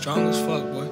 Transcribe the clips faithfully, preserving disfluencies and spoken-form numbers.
Strong as fuck, boy.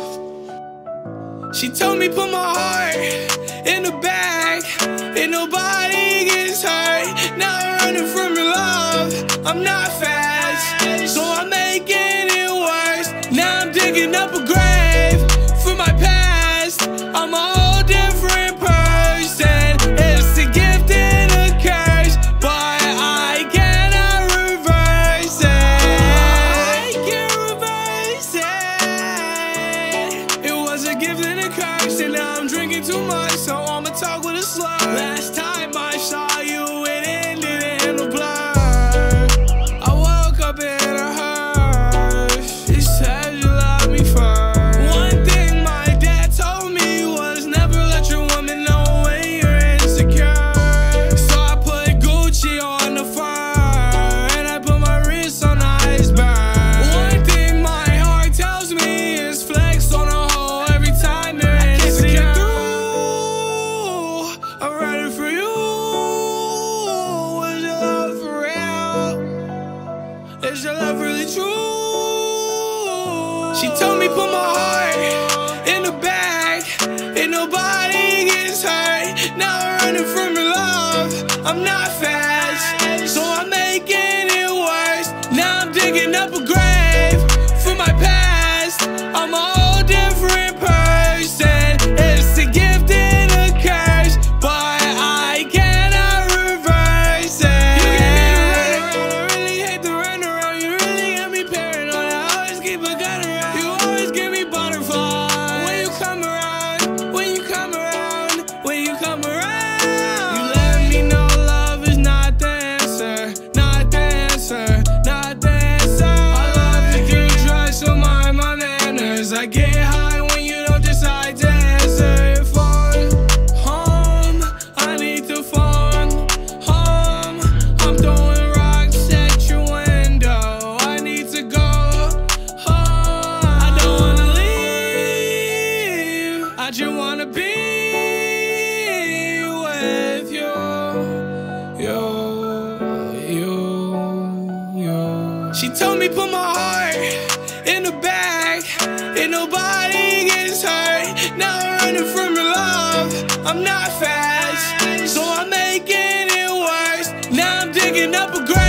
She told me put my heart in the bag and nobody gets hurt. Now I'm running from your love. I'm not fast, so I'm making it worse. Now I'm digging up a grave for my past. I'm a whole different person. It's a gift and a curse, but I cannot reverse it. I can't reverse it. It was a gift and a curse, and now I'm drinking too much, so I'ma talk with a slur. Last time I saw you, it ended in a blur. I woke up in a hearse. She said you love me first. One thing my dad told me was never let your woman know when you're insecure. So I put Gucci on the fur, and I put my wrist on the iceberg. One thing my heart tells me is flex on a hoe every time you're insecure. I'm ready for you. Is your love for real? Is your love really true? She told me put my heart in the bag and nobody gets hurt. Now I'm running from your love. I'm not fast, so I'm making it worse. Now I'm digging up a grave for my past. I'm a whole different person. It's a gift and a curse, but I cannot reverse it. You get me to run around, I really hate to run around. You really got me paranoid, I always keep a gun around. You always give me butterflies when you come around, when you come around, when you come around. You let me know love is not the answer, not the answer, not the answer. I love to do drugs to mind my manners. I get high when you don't decide to answer your phone. Home, I need to phone home. I'm throwing rocks at your window. I need to go home. I don't wanna leave. I just wanna be with you. You, you, you. She told me put my heart in the bag and nobody gets hurt. Now I'm running from your love. I'm not fast, so I'm making it worse. Now I'm digging up a grave